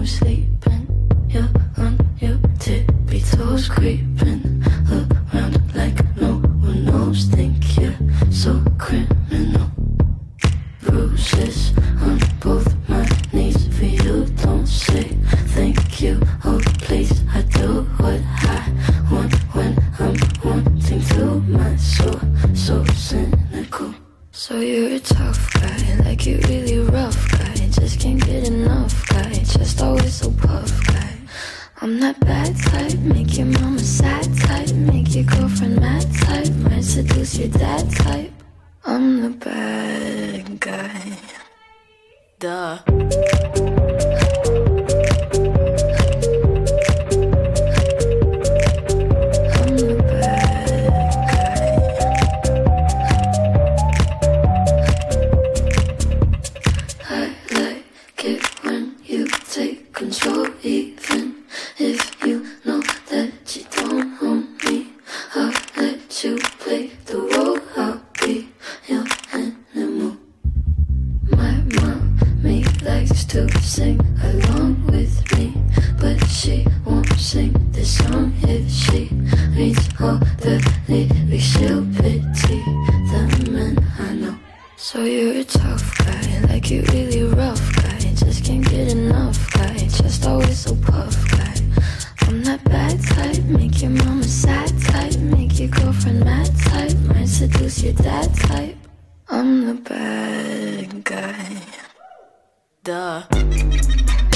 sleeping. You're on your tippy toes, creeping around like no one knows. Think you're so criminal. Bruises on both my knees for you. Don't say thank you, oh please. I do what I want when I'm wanting to. My soul, so cynical. So you're a tough guy, like you really rough guy. Just can't get enough guy, just always so puff guy. I'm that bad type, make your mama sad type, make your girlfriend mad type, might seduce your dad type. I'm the bad guy. Duh. Control, even if you know that you don't own me. I'll let you play the role. I'll be your animal. My mommy likes to sing along with me, but she won't sing this song if she reads all the lyrics. She'll pity the men I know. So you're a tough guy, like you really rough guy. Just can't get enough guy, just always so puff guy. I'm that bad type, make your mama sad type, make your girlfriend mad type, might seduce your dad type. I'm the bad guy. Duh.